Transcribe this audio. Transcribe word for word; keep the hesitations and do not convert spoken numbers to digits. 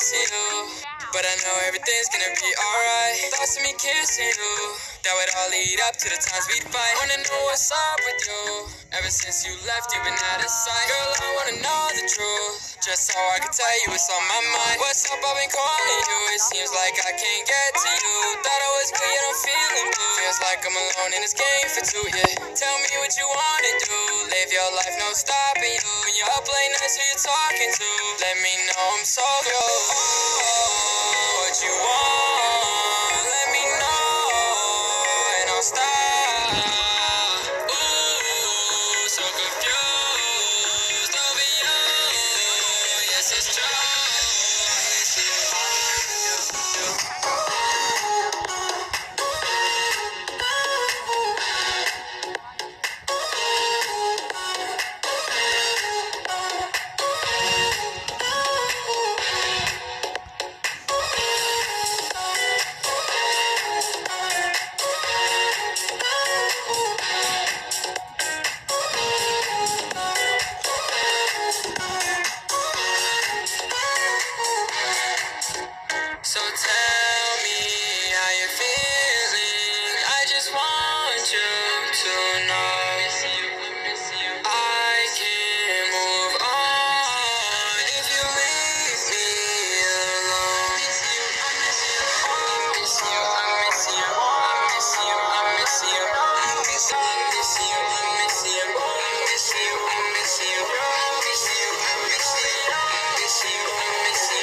missing you, but I know everything's gonna be alright. Thoughts of me kissing you, that would all lead up to the times we'd fight. Wanna know what's up with you, ever since you left, you've been out of sight. Girl, I wanna know the truth, just so I can tell you what's on my mind. What's up, I've been calling you, it seems like I can't get to you. Thought I was good, yet I'm feeling blue. Feels like I'm alone in this game for two, yeah. Tell me what you wanna do, live your life, no stopping you. When you're up late nights, who you talking to? Let me know I'm so good. What you want, let me know, and I'll stop. Ooh, so confused over you. Yes, it's true. So tell me how you're feeling. I just want you to know I can't move on if you leave me alone. I miss you, I miss you, I miss you, I miss you, I miss you, I miss you, I miss you, I miss you, I miss you, I miss you, I miss you, I miss you, I miss you, I miss you.